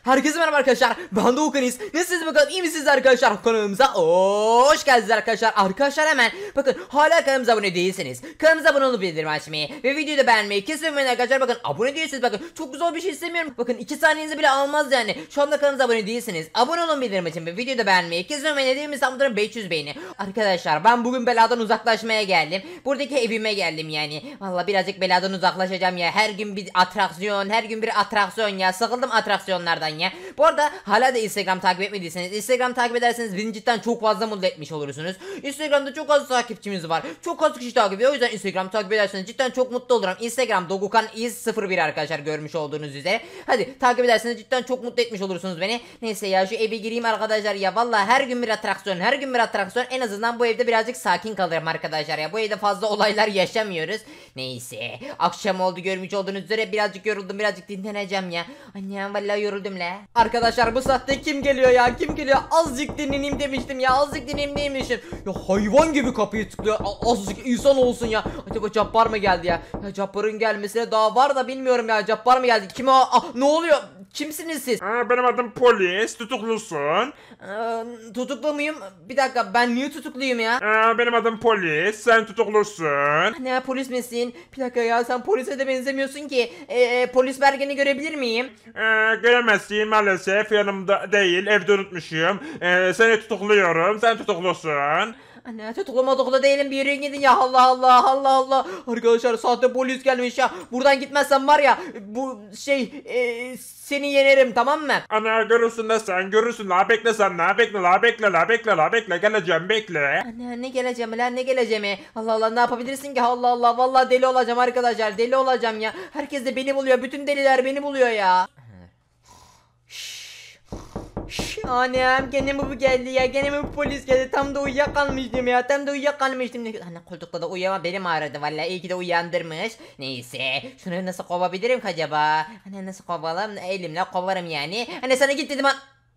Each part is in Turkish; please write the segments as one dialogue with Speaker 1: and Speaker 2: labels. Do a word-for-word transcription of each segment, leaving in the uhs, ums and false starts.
Speaker 1: Herkese merhaba arkadaşlar, ben Doğukanis. Nasılsınız bakalım, iyi misiniz arkadaşlar? Kanalımıza hoş geldiniz arkadaşlar. Arkadaşlar hemen bakın, hala kanalımıza abone değilseniz kanalımıza abone olup bildirim açmayı ve videoyu da beğenmeyi kesinlikle arkadaşlar. Bakın abone değilseniz, bakın çok güzel bir şey istemiyorum. Bakın iki saniyenizi bile almaz yani. Şu anda kanalımıza abone değilseniz abone olun, bildirim açın ve videoyu da beğenmeyi kesinlikle dediğimiz samutların beş yüz beğeni. Arkadaşlar ben bugün beladan uzaklaşmaya geldim. Buradaki evime geldim yani. Valla birazcık beladan uzaklaşacağım ya. Her gün bir atraksiyon, her gün bir atraksiyon ya. Sıkıldım atraksiyonlardan ya. Bu arada hala da Instagram takip etmediyseniz, Instagram takip ederseniz beni cidden çok fazla mutlu etmiş olursunuz. Instagram'da çok az takipçimiz var. Çok az kişi takip ediyor. O yüzden Instagram takip ederseniz cidden çok mutlu olurum. Instagram Dogukan is sıfır bir arkadaşlar, görmüş olduğunuz üzere. Hadi takip ederseniz cidden çok mutlu etmiş olursunuz beni. Neyse ya, şu eve gireyim arkadaşlar ya. Vallahi her gün bir atraksiyon, her gün bir atraksiyon. En azından bu evde birazcık sakin kalırım arkadaşlar ya. Bu evde fazla olaylar yaşamıyoruz. Neyse, akşam oldu, görmüş olduğunuz üzere. Birazcık yoruldum, birazcık dinleneceğim ya. Annem vallahi yoruldum la. Arkadaşlar bu saatte kim geliyor ya, kim geliyor? Azıcık dinleneyim demiştim ya, azıcık dinleneyim demiştim. Ya hayvan gibi kapıyı tıklıyor. A azıcık insan olsun ya. Acaba Cabbar mı geldi ya? Ya Cabbar'ın gelmesine daha var da bilmiyorum ya. Cabbar mı geldi? Kim o? Ah, ne oluyor? Kimsiniz siz?
Speaker 2: Aa, benim adım Polis, tutuklusun.
Speaker 1: Ee, tutuklu muyum? Bir dakika, ben niye tutukluyum ya?
Speaker 2: Aa, benim adım Polis, sen tutuklusun.
Speaker 1: Ne, polis misin? Bir dakika ya, sen polise de benzemiyorsun ki. Ee, polis belgeni görebilir miyim?
Speaker 2: Ee, göremezsin maalesef, yanımda değil, evde unutmuşum. Ee, seni tutukluyorum, sen tutuklusun.
Speaker 1: Anne, tutuklama tutuklu değilim, bir yürüyün gidin ya. Allah Allah Allah Allah. Arkadaşlar sahte polis gelmiş ya. Buradan gitmezsem var ya, bu şey e, seni yenerim, tamam mı?
Speaker 2: Ana görürsün de sen, görürsün la, bekle sen la, bekle la, bekle la, bekle la, bekle, geleceğim, bekle.
Speaker 1: Anne, ne geleceğim lan, ne geleceğimi? Allah Allah, ne yapabilirsin ki? Allah Allah, vallahi deli olacağım arkadaşlar, deli olacağım ya. Herkes de beni buluyor, bütün deliler beni buluyor ya. Annem, gene mi bu geldi ya, gene mi bu polis geldi? Tam da uyuyakalmıştım ya, tam da uyuyakalmıştım. Anne, koltukta da uyuyama, benim ağrıdı vallahi, iyi ki de uyandırmış. Neyse, şunu nasıl kovabilirim ki acaba? Anne, nasıl kovalım? Elimle kovarım yani. Anne, sana git dedim.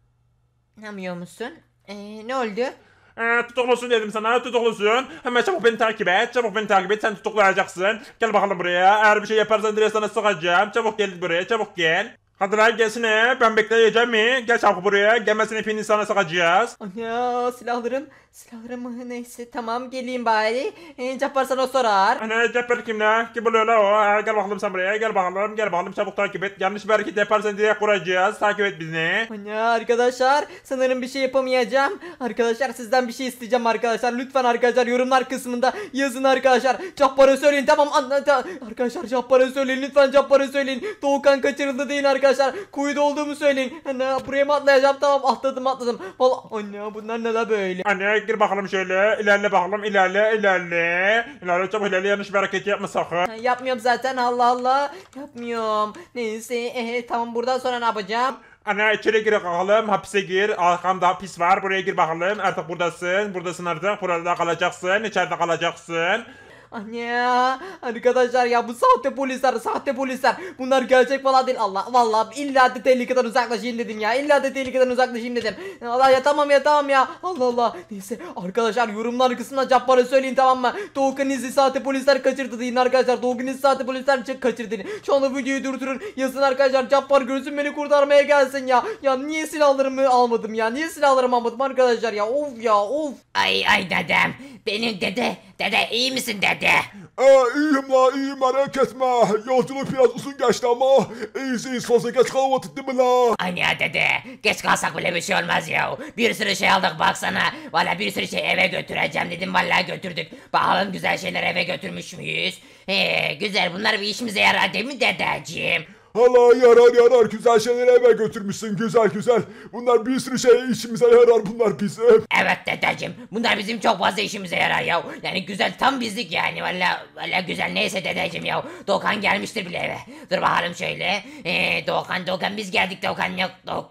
Speaker 1: Anlamıyor musun? Ee, ne oldu?
Speaker 2: Ee, tutuklusun dedim sana, tutuklusun. Hemen çabuk beni takip et, çabuk beni takip et, sen tutuklayacaksın. Gel bakalım buraya, eğer bir şey yaparsan direkt sana sıkacağım. Çabuk gel buraya, çabuk gel. Hadi lan gelsene, ben bekleyeceğim mi? Gel çabuk buraya, gelmesin hepiniz sana sıkacağız.
Speaker 1: Anne, silahlarım, silahlarım, neyse tamam, geleyim bari. Ee, Cabbar sana sorar.
Speaker 2: Ana Cabbar kim la? Kim oluyor la o? Ha, gel bakalım sen buraya, gel bakalım, gel bakalım, çabuk takip et. Yanlış bir hareket yaparsan direkt vuracağız, takip et bizi.
Speaker 1: Anne, arkadaşlar sanırım bir şey yapamayacağım. Arkadaşlar sizden bir şey isteyeceğim arkadaşlar. Lütfen arkadaşlar yorumlar kısmında yazın arkadaşlar. Cabbar'a söyleyin, tamam anne. Ta arkadaşlar Cabbar'a söyleyin, lütfen Cabbar'a söyleyin. Doğukan kaçırıldı deyin arkadaşlar. Kuyuda olduğumu söyleyin. Anne, buraya mı atlayacağım? Tamam, atladım atladım. Vallahi anne, bunlar ne la böyle?
Speaker 2: Anne gir bakalım şöyle, ilerle bakalım, ilerle ilerle. İlerle çabuk, ilerle, yanlış bir hareket yapma sakın.
Speaker 1: Ha, yapmıyorum zaten, Allah Allah. Yapmıyorum. Neyse, ee, tamam, buradan sonra ne yapacağım?
Speaker 2: Ana içeri gir bakalım, hapise gir, arkamda hapis var, buraya gir bakalım, artık buradasın, buradasın artık, burada kalacaksın, içeride kalacaksın.
Speaker 1: Anne, arkadaşlar ya, bu sahte polisler, sahte polisler, bunlar gerçek falan değil. Allah, vallahi illa da tehlikeden uzaklaşayım dedim ya, illa da tehlikeden uzaklaşayım dedim. Allah ya, tamam ya, tamam ya, Allah Allah. Neyse arkadaşlar, yorumlar kısmına Cabbar'a söyleyin, tamam mı? Doğukan izi sahte polisler kaçırdı deyin arkadaşlar. Doğukan izi sahte polisler kaçırdı deyin. Şu anda videoyu durdurun, yazın arkadaşlar. Cabbar görsün, beni kurtarmaya gelsin ya. Ya niye silahlarımı almadım ya, niye silahlarımı almadım arkadaşlar ya, of ya, of.
Speaker 3: Ay ay dedem, benim dede, dede iyi misin dede?
Speaker 4: Ee, iyiyim la, iyiyim, merak etme. Yolculuk biraz uzun geçti ama iyiyiz iyiyiz, fazla geç kalmadık değil mi la?
Speaker 3: Ay ya dede, geç kalsak bile bir şey olmaz ya. Bir sürü şey aldık baksana. Valla bir sürü şey eve götüreceğim dedim, valla götürdük. Bakalım güzel şeyler eve götürmüş müyüz? He, güzel, bunlar bir işimize yarar değil mi dedeciğim?
Speaker 4: Hala yarar yarar, güzel şeyleri eve götürmüşsün, güzel güzel. Bunlar bir sürü şey işimize yarar, bunlar bizim.
Speaker 3: Evet dedeciğim, bunlar bizim çok fazla işimize yarar ya. Yani güzel, tam bizlik yani, valla valla güzel. Neyse dedeciğim ya, Doğukan gelmiştir bile eve. Dur bakalım şöyle. Ee, Doğukan Doğukan biz geldik, Doğukan yok Doğuk.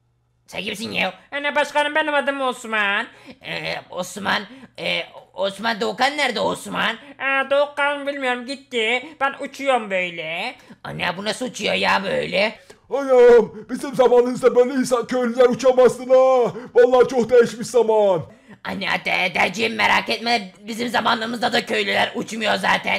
Speaker 3: Sen kimsin ya?
Speaker 5: Anne başkanım, benim adım Osman.
Speaker 3: Ee, Osman, e, Osman Doğukan nerede Osman?
Speaker 5: Aa, Doğukan bilmiyorum, gitti. Ben uçuyorum böyle.
Speaker 3: Anne, bu nasıl uçuyor ya böyle?
Speaker 4: Anam, bizim zamanımızda böyle insan köylüler uçamazdı la. Vallahi çok değişmiş zaman.
Speaker 3: Anne dedeciğim, merak etme, bizim zamanımızda da köylüler uçmuyor zaten.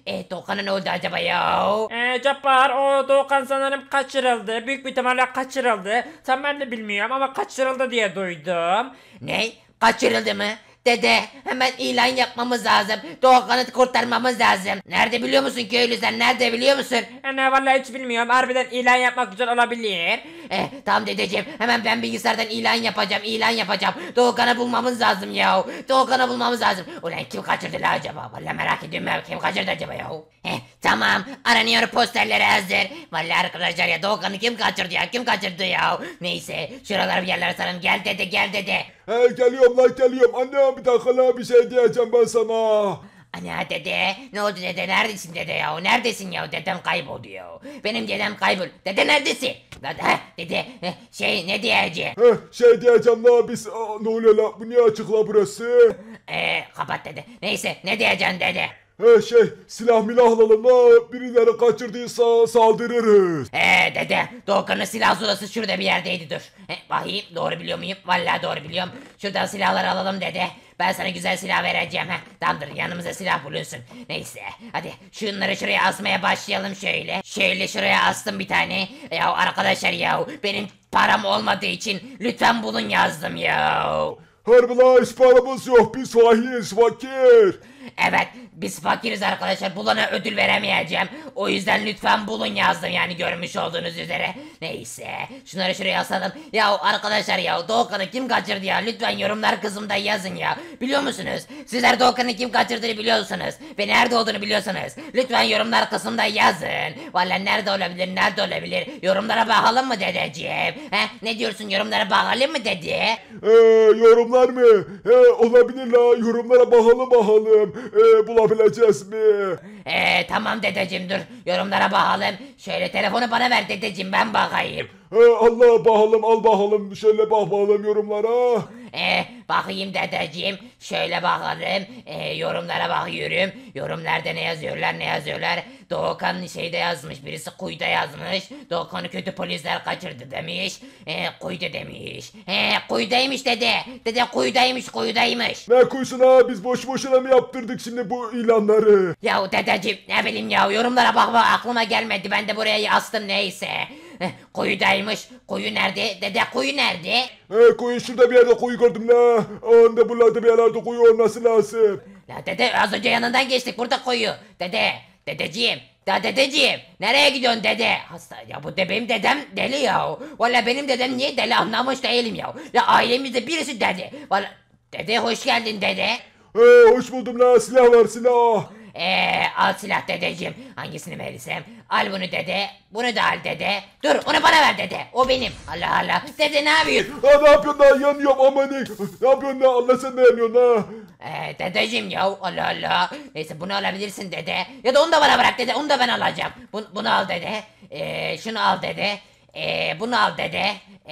Speaker 3: E Doğukan'a ne oldu acaba ya?
Speaker 5: Ee, Cabbar o Doğukan sanırım kaçırıldı. Büyük bir ihtimalle kaçırıldı. Tam ben de bilmiyorum ama kaçırıldı diye duydum.
Speaker 3: Ne? Kaçırıldı mı? Dede hemen ilan yapmamız lazım. Doğukan'ı kurtarmamız lazım. Nerede biliyor musun köylü sen? Nerede biliyor musun?
Speaker 5: E, ne vallahi hiç bilmiyorum. Harbiden ilan yapmak güzel olabilir.
Speaker 3: Eh tamam dedeciğim hemen ben bilgisayardan ilan yapacağım ilan yapacağım. Doğukan'ı bulmamız lazım ya. Doğukan'ı bulmamız lazım. Ulan kim kaçırdı la acaba? Vallahi merak ediyorum ya. Kim kaçırdı acaba ya? Eh tamam aranıyor posterleri hazır. Vallahi arkadaşlar ya Doğukan'ı kim kaçırdı ya? Kim kaçırdı ya? Neyse şuraları bir yerlere sarın. Gel dede gel dede.
Speaker 4: He geliyorum lan geliyorum. Anne bir dakika lan bir şey diyeceğim ben sana.
Speaker 3: Ana dede ne oldu dede neredesin dede ya neredesin ya dedem kayboldu ya benim dedem kaybol dede neredesin dede heh, dede heh, şey ne diyeceğim
Speaker 4: He şey diyeceğim la biz aa, ne oluyor la bu niye açık la burası?
Speaker 3: eee kapat dede neyse ne diyeceksin dede
Speaker 4: He şey silah milah alalım la birileri kaçırdıysa saldırırız.
Speaker 3: Eee dede Doğukan'ın silah zulası şurada bir yerdeydi dur He, bakayım doğru biliyor muyum vallahi doğru biliyorum şuradan silahları alalım dede ben sana güzel silah vereceğim ha tamamdır yanımıza silah bulunsun neyse hadi şunları şuraya asmaya başlayalım şöyle şöyle şuraya astım bir tane ya arkadaşlar ya benim param olmadığı için lütfen bulun yazdım ya
Speaker 4: Harbi la hiç paramız yok biz fakiriz fakir.
Speaker 3: evet biz fakiriz arkadaşlar bulana ödül veremeyeceğim o yüzden lütfen bulun yazdım yani görmüş olduğunuz üzere neyse şunları şuraya asalım ya arkadaşlar ya Doğukan'ı kim kaçırdı ya lütfen yorumlar kısmında yazın ya biliyor musunuz sizler Doğukan'ı kim kaçırdığını biliyorsunuz ve nerede olduğunu biliyorsunuz lütfen yorumlar kısmında yazın vallahi nerede olabilir nerede olabilir yorumlara bakalım mı dedeciğim he ne diyorsun yorumlara bakalım mı dedi
Speaker 4: Ee, yorumlar mı? He olabilir la yorumlara bakalım bakalım ee, bulabileceğiz mi?
Speaker 3: Eee tamam dedeciğim dur yorumlara bakalım şöyle telefonu bana ver dedeciğim ben bakayım
Speaker 4: He Allah bakalım al bakalım şöyle bak bakalım yorumlara.
Speaker 3: Ee, bakayım dedeciğim şöyle bakalım ee, yorumlara bakıyorum yorumlarda ne yazıyorlar ne yazıyorlar Doğukan şeyde yazmış birisi kuyuda yazmış Doğukan'ı kötü polisler kaçırdı demiş ee, kuyuda demiş ee, kuyudaymış dede dede kuyudaymış kuyudaymış
Speaker 4: Ne kuysun ha biz boş boşuna mı yaptırdık şimdi bu ilanları?
Speaker 3: ya dedeciğim ne bileyim ya yorumlara bakma aklıma gelmedi ben de buraya astım neyse Eh, kuyudaymış kuyu nerede dede kuyu nerede
Speaker 4: He kuyu şurada bir yerde kuyu gördüm la. Onda buralarda bir yerlerde kuyu olması lazım.
Speaker 3: La dede az önce yanından geçtik burada koyu. Dede, dedeciğim, da dedeciğim. Nereye gidiyorsun dede? Hasta ya bu de benim dedem deli ya. Valla benim dedem niye deli anlamış değilim ya. Ya ailemizde birisi deli. Valla dede hoş geldin dede.
Speaker 4: He hoş buldum la silah var silah.
Speaker 3: Eee al silah dedeciğim. Hangisini verirsem? Al bunu dede. Bunu da al dede. Dur onu bana ver dede. O benim. Allah Allah. Dede ne yapıyorsun?
Speaker 4: Ha ne yapıyorsun la yanıyorum amanik. Ne yapıyorsun la Allah sen ne yanıyorsun la?
Speaker 3: Eee dedeciğim ya Allah Allah. Neyse bunu alabilirsin dede. Ya da onu da bana bırak dede. Onu da ben alacağım. Bunu, bunu al dede. Eee şunu al dede. Eee bunu al dede.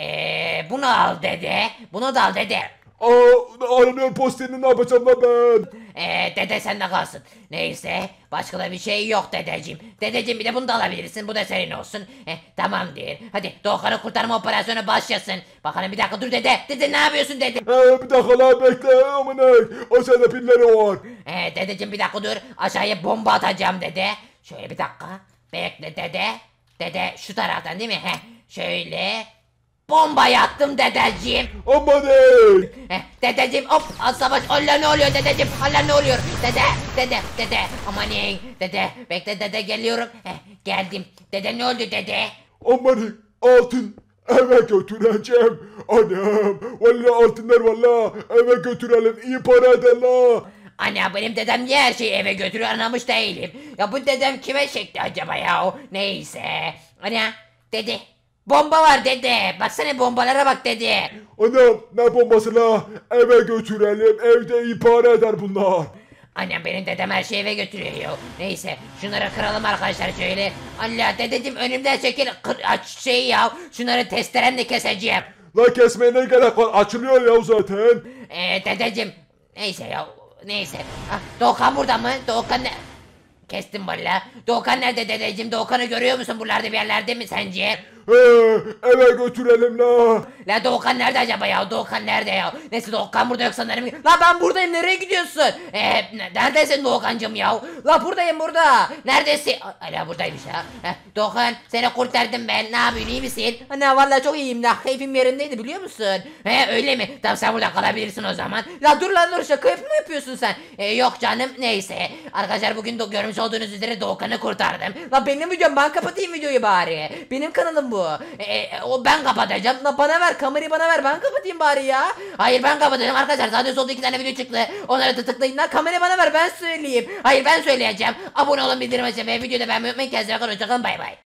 Speaker 3: Eee bunu al dede. Bunu da al dede.
Speaker 4: Aa aranıyor posterini ne yapacağım la ben?
Speaker 3: Eee dede sende kalsın. Neyse başka da bir şey yok dedeciğim. Dedeciğim bir de bunu da alabilirsin. Bu da senin olsun. Eh, tamamdır. Hadi Doğukan'ı kurtarma operasyonu başlasın. Bakalım bir dakika dur dede. Dede ne yapıyorsun dede?
Speaker 4: He bir dakika la bekle amanik. O sende pilleri var.
Speaker 3: Ee, dedeciğim bir dakika dur. Aşağıya bomba atacağım dede. Şöyle bir dakika. Bekle dede. Dede şu taraftan değil mi? Heh. Şöyle. Bombayı attım dedeciğim.
Speaker 4: Amanik.
Speaker 3: Heh, dedeciğim hop az savaş. Allah ne oluyor dedeciğim? Allah ne oluyor? Dede dede dede. Aman ey. Dede bekle dede geliyorum. Heh, geldim. Dede ne oldu dede?
Speaker 4: Amanik altın eve götüreceğim. Anam valla altınlar valla eve götürelim iyi para eder la.
Speaker 3: Ana benim dedem niye her şeyi eve götürüyor anlamış değilim. Ya bu dedem kime çekti acaba ya? Neyse. Ana dede. Bomba var dede. Baksana bombalara bak dede.
Speaker 4: Anam ne bombası la eve götürelim evde iyi para eder bunlar.
Speaker 3: Annem benim dedem her şeyi eve götürüyor ya. Neyse şunları kıralım arkadaşlar şöyle. Allah dedeciğim önümden çekil kır, aç şey ya. Şunları testerenle keseceğim.
Speaker 4: La kesmeye ne gerek var açılıyor ya zaten.
Speaker 3: Eee dedeciğim. Neyse ya. Neyse. Ah, Doğukan burada mı? Doğukan ne? Kestim valla. Doğukan nerede dedeciğim? Doğukan'ı görüyor musun buralarda bir yerlerde mi sence?
Speaker 4: He, eve götürelim la.
Speaker 3: La Doğukan nerede acaba ya? Doğukan nerede ya? Neyse Doğukan burada yok sanırım.
Speaker 1: La ben buradayım, nereye gidiyorsun?
Speaker 3: Ee, neredesin Doğukancım ya?
Speaker 1: La buradayım burada.
Speaker 3: Neredesin? Hala buradaymış ha. Heh, Doğukan seni kurtardım ben. Ne yapıyorsun, iyi misin?
Speaker 1: Ana vallahi çok iyiyim la, keyfim yerindeydi biliyor musun?
Speaker 3: He öyle mi? Tamam sen burada kalabilirsin o zaman.
Speaker 1: La dur lan dur, şaka mı yapıyorsun sen?
Speaker 3: Ee, yok canım neyse. Arkadaşlar bugün de görmüş olduğunuz üzere Doğukan'ı kurtardım.
Speaker 1: La benim videom, ben kapatayım videoyu bari. Benim kanalım bu.
Speaker 3: Ee, o ben kapatacağım.
Speaker 1: La bana ver, kamerayı bana ver, ben kapatayım bari ya.
Speaker 3: Hayır ben kapatacağım arkadaşlar. Zaten solda iki tane video çıktı. Onları da tıklayın.
Speaker 1: La kamerayı bana ver, ben söyleyeyim.
Speaker 3: Hayır ben söyleyeceğim. Abone olun, bildirim açın ve videoda beğenmeyi unutmayın. Kendinize bakın, hoşçakalın, bay bay.